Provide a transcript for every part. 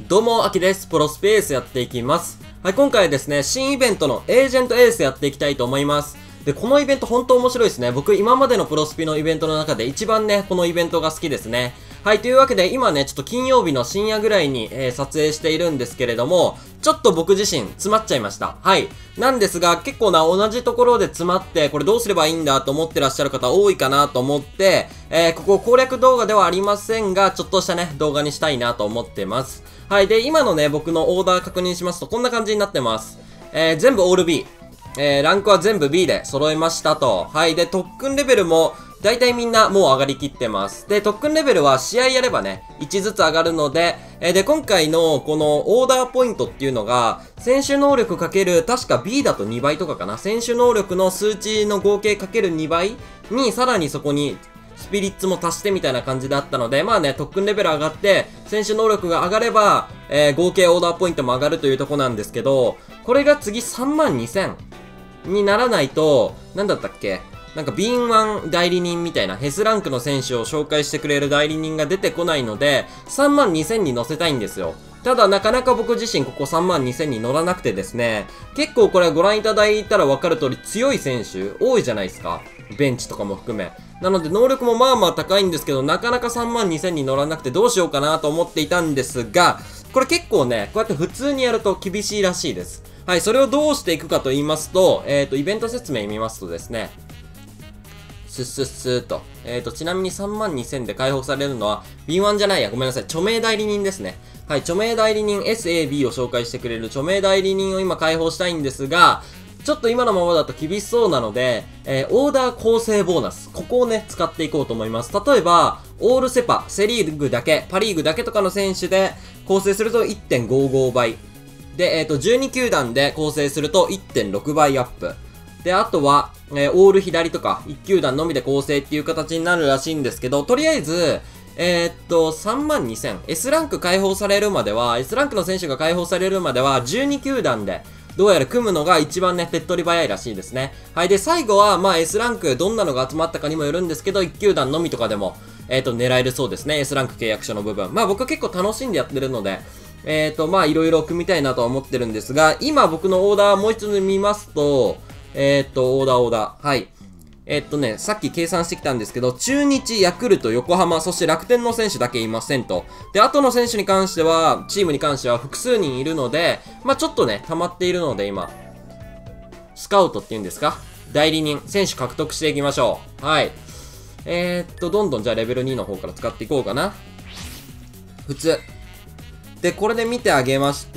どうも、アキです。プロスペースやっていきます。はい、今回はですね、新イベントのエージェントエースやっていきたいと思います。で、このイベント本当面白いですね。僕、今までのプロスピのイベントの中で一番ね、このイベントが好きですね。はい、というわけで、今ね、ちょっと金曜日の深夜ぐらいに、撮影しているんですけれども、ちょっと僕自身、詰まっちゃいました。はい。なんですが、結構な、同じところで詰まって、これどうすればいいんだと思ってらっしゃる方多いかなと思って、ここ攻略動画ではありませんが、ちょっとしたね、動画にしたいなと思ってます。はい。で、今のね、僕のオーダー確認しますと、こんな感じになってます。全部オール B。ランクは全部 B で揃えましたと。はい。で、特訓レベルも、大体みんなもう上がりきってます。で、特訓レベルは試合やればね、1ずつ上がるので、で、今回のこのオーダーポイントっていうのが、選手能力かける、確か B だと2倍とかかな。選手能力の数値の合計かける2倍に、さらにそこに、スピリッツも足してみたいな感じだったので、まあね、特訓レベル上がって、選手能力が上がれば、合計オーダーポイントも上がるというとこなんですけど、これが次32,000にならないと、なんだったっけ？なんか敏腕代理人みたいなヘスランクの選手を紹介してくれる代理人が出てこないので、32,000に乗せたいんですよ。ただなかなか僕自身ここ32,000に乗らなくてですね、結構これご覧いただいたらわかる通り強い選手多いじゃないですか。ベンチとかも含め。なので能力もまあまあ高いんですけど、なかなか32,000に乗らなくてどうしようかなと思っていたんですが、これ結構ね、こうやって普通にやると厳しいらしいです。はい、それをどうしていくかと言いますと、イベント説明見ますとですね、スッスッスーと。ちなみに32,000で解放されるのは、B1 じゃないや、ごめんなさい。著名代理人ですね。はい、著名代理人 SAB を紹介してくれる著名代理人を今解放したいんですが、ちょっと今のままだと厳しそうなので、オーダー構成ボーナス。ここをね、使っていこうと思います。例えば、オールセパ、セリーグだけ、パリーグだけとかの選手で構成すると 1.55 倍。で、12球団で構成すると 1.6 倍アップ。で、あとは、オール左とか、1球団のみで構成っていう形になるらしいんですけど、とりあえず、32,000。S ランク解放されるまでは、S ランクの選手が解放されるまでは、12球団で、どうやら組むのが一番ね、手っ取り早いらしいですね。はい。で、最後は、まあ S ランク、どんなのが集まったかにもよるんですけど、1球団のみとかでも、狙えるそうですね。S ランク契約書の部分。まあ僕は結構楽しんでやってるので、まあいろいろ組みたいなとは思ってるんですが、今僕のオーダーもう一つ見ますと、オーダー。はい。さっき計算してきたんですけど、中日、ヤクルト、横浜、そして楽天の選手だけいませんと。で、後の選手に関しては、チームに関しては複数人いるので、まあちょっとね、溜まっているので今、スカウトっていうんですか？代理人、選手獲得していきましょう。はい。どんどんじゃあレベル2の方から使っていこうかな。普通。で、これで見てあげまして、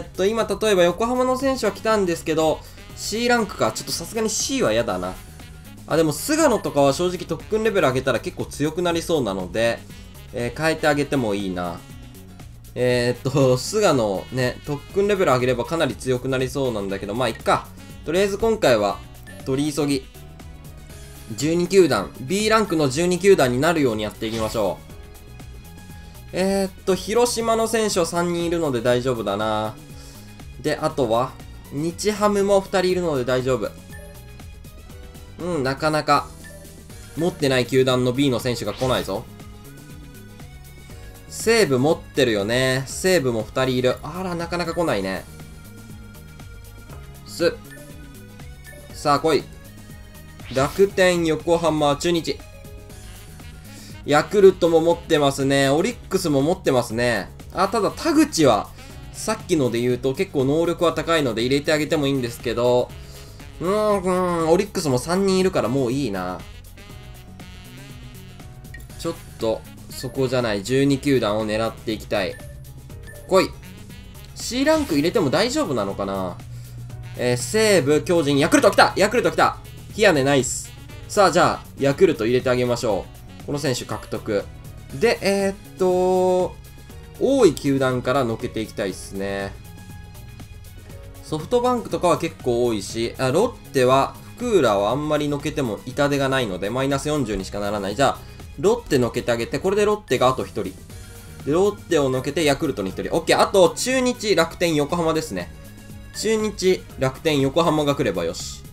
今例えば横浜の選手は来たんですけど、C ランクか。ちょっとさすがに C は嫌だな。あ、でも菅野とかは正直特訓レベル上げたら結構強くなりそうなので、変えてあげてもいいな。菅野ね、特訓レベル上げればかなり強くなりそうなんだけど、まあいっか。とりあえず今回は、取り急ぎ。12球団、B ランクの12球団になるようにやっていきましょう。広島の選手は3人いるので大丈夫だな。で、あとは、日ハムも2人いるので大丈夫。なかなか、持ってない球団の B の選手が来ないぞ。西武持ってるよね。西武も2人いる。あら、なかなか来ないね。さあ、来い。楽天、横浜、中日。ヤクルトも持ってますね。オリックスも持ってますね。あ、ただ田口は、さっきので言うと結構能力は高いので入れてあげてもいいんですけど、オリックスも3人いるからもういいな。ちょっと、そこじゃない12球団を狙っていきたい。来い。C ランク入れても大丈夫なのかな？西武、巨人、ヤクルト来た！ヤクルト来た！ヒヤネナイス。さあ、じゃあ、ヤクルト入れてあげましょう。この選手獲得。で、多い球団からのけていきたいっすね。ソフトバンクとかは結構多いし、ロッテは、福浦はあんまりのけても痛手がないので、マイナス40にしかならない。じゃあ、ロッテのけてあげて、これでロッテがあと1人。で、ロッテをのけてヤクルトに1人。オッケー。あと、中日、楽天、横浜ですね。中日、楽天、横浜が来ればよし。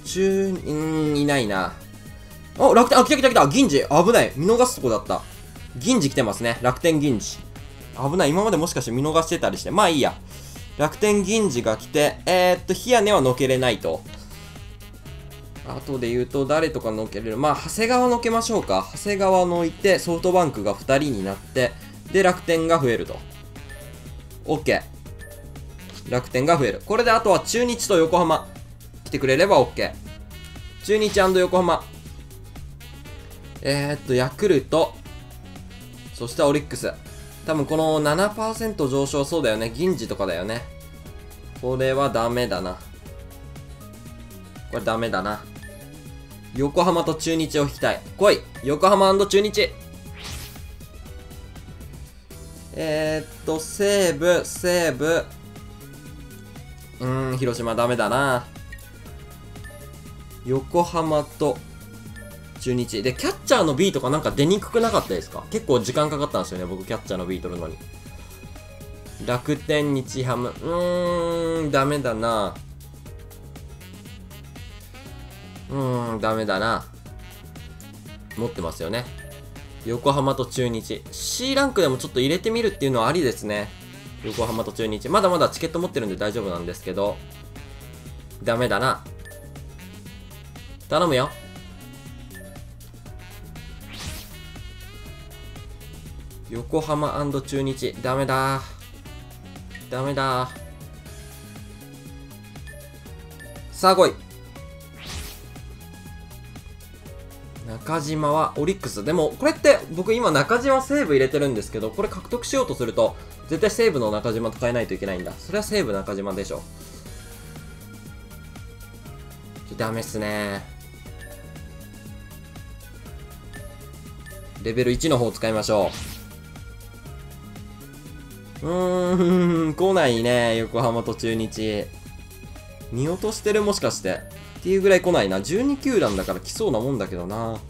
いないな。あ、楽天、来た。銀次。危ない。見逃すとこだった。 銀次来てますね。楽天銀次。危ない。今までもしかして見逃してたりして。まあいいや。楽天銀次が来て、ヒヤネはのけれないと。あとで言うと、誰とかのけれる。まあ、長谷川のけましょうか。長谷川のいて、ソフトバンクが2人になって、で、楽天が増えると。OK。楽天が増える。これであとは中日と横浜。来てくれれば OK。中日&横浜。ヤクルト。そしてオリックス。多分この 7% 上昇そうだよね。銀次とかだよね。これはダメだな。これダメだな。横浜と中日を引きたい。来い横浜&中日。西武。広島ダメだな。横浜と中日。で、キャッチャーの B とかなんか出にくくなかったですか？結構時間かかったんですよね、僕キャッチャーの B 取るのに。楽天、日ハム。ダメだな。ダメだな。持ってますよね。横浜と中日。C ランクでもちょっと入れてみるっていうのはありですね。横浜と中日。まだまだチケット持ってるんで大丈夫なんですけど。ダメだな。頼むよ。横浜&中日。ダメだ。ダメだ。さあ来い。中島はオリックス。でも、これって僕今中島西武入れてるんですけど、これ獲得しようとすると、絶対西武の中島と変えないといけないんだ。それは西武中島でしょ。ダメっすね。レベル1の方使いましょう。来ないね。横浜と中日。見落としてるもしかして。っていうぐらい来ないな。12球団だから来そうなもんだけどな。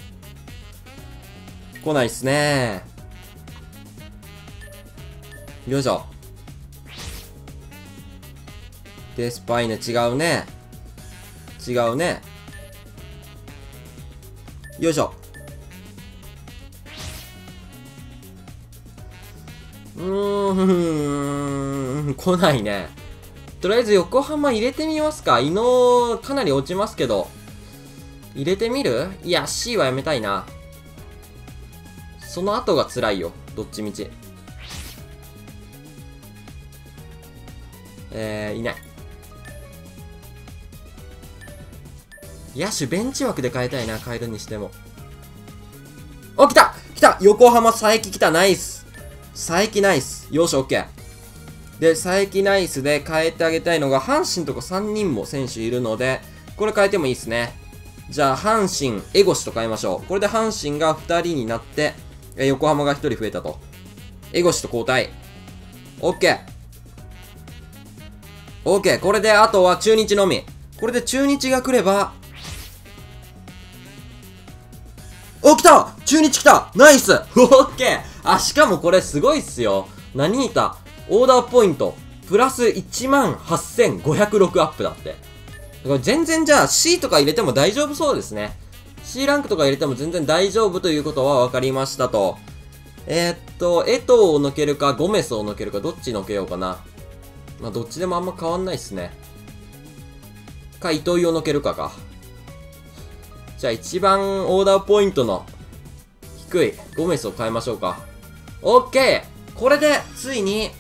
来ないっすね。よいしょ。デスパイネ違うね。違うね。よいしょ。来ないね。とりあえず横浜入れてみますか。伊野かなり落ちますけど。入れてみる？いや、C はやめたいな。その後が辛いよ。どっちみち。いない。野手ベンチ枠で変えたいな。変えるにしても。お、来た来た横浜佐伯来た。ナイス。佐伯ナイス。よし、オッケー。で、佐伯ナイスで変えてあげたいのが、阪神とか3人も選手いるので、これ変えてもいいですね。じゃあ、阪神、江越と変えましょう。これで阪神が2人になって、横浜が1人増えたと。江越と交代。OK。OK。これで、あとは中日のみ。これで中日が来れば、お、来た中日来たナイスオッケー。あ、しかもこれすごいっすよ。何いたオーダーポイント、プラス18,506アップだって。これ全然じゃあ C とか入れても大丈夫そうですね。C ランクとか入れても全然大丈夫ということは分かりましたと。江藤をのけるか、ゴメスをのけるか、どっちのけようかな。まあ、どっちでもあんま変わんないっすね。か、糸井をのけるかか。じゃあ一番オーダーポイントの低いゴメスを変えましょうか。オッケー。これで、ついに、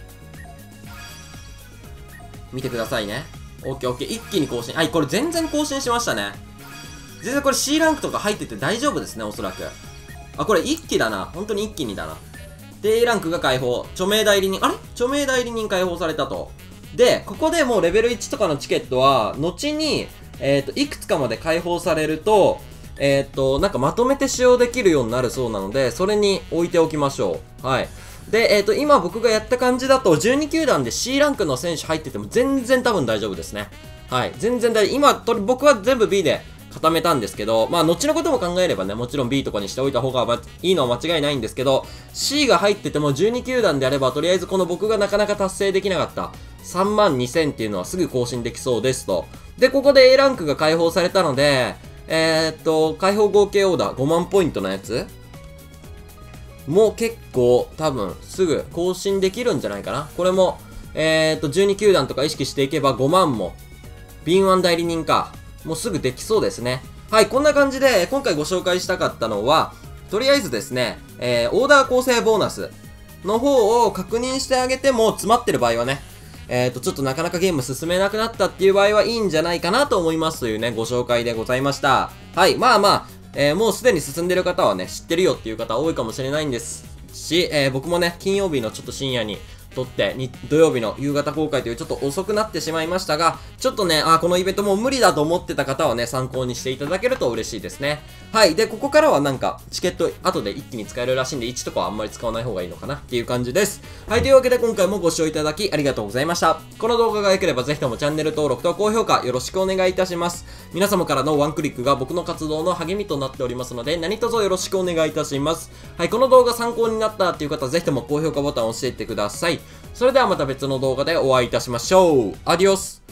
見てくださいね。オッケーオッケー。一気に更新。はい、これ全然更新しましたね。全然これ C ランクとか入ってて大丈夫ですね、おそらく。あ、これ一気だな。本当に一気にだな。で、A ランクが解放。著名代理人。あれ著名代理人解放されたと。で、ここでもうレベル1とかのチケットは、後に、いくつかまで解放されると、なんかまとめて使用できるようになるそうなので、それに置いておきましょう。はい。で、今僕がやった感じだと、12球団で C ランクの選手入ってても全然多分大丈夫ですね。はい。全然大丈夫。今、僕は全部 B で固めたんですけど、まあ、後のことも考えればね、もちろん B とかにしておいた方がいいのは間違いないんですけど、C が入ってても12球団であれば、とりあえずこの僕がなかなか達成できなかった32,000っていうのはすぐ更新できそうですと。で、ここで A ランクが解放されたので、解放合計オーダー5万ポイントのやつもう結構多分すぐ更新できるんじゃないかな。これも、12球団とか意識していけば5万も、敏腕代理人か、もうすぐできそうですね。はい、こんな感じで今回ご紹介したかったのは、とりあえずですね、オーダー構成ボーナスの方を確認してあげても詰まってる場合はね、ちょっとなかなかゲーム進めなくなったっていう場合はいいんじゃないかなと思いますというね、ご紹介でございました。はい、まあまあ、もうすでに進んでる方はね、知ってるよっていう方多いかもしれないんですし、僕もね、金曜日のちょっと深夜に撮って土曜日の夕方公開というちょっと遅くなってしまいましたが、ちょっとね、このイベントもう無理だと思ってた方はね、参考にしていただけると嬉しいですね。はい。で、ここからはなんか、チケット後で一気に使えるらしいんで、1とかはあんまり使わない方がいいのかなっていう感じです。はい。というわけで今回もご視聴いただきありがとうございました。この動画が良ければぜひともチャンネル登録と高評価よろしくお願いいたします。皆様からのワンクリックが僕の活動の励みとなっておりますので、何卒よろしくお願いいたします。はい。この動画参考になったっていう方はぜひとも高評価ボタンを押していってください。それではまた別の動画でお会いいたしましょう。アディオス。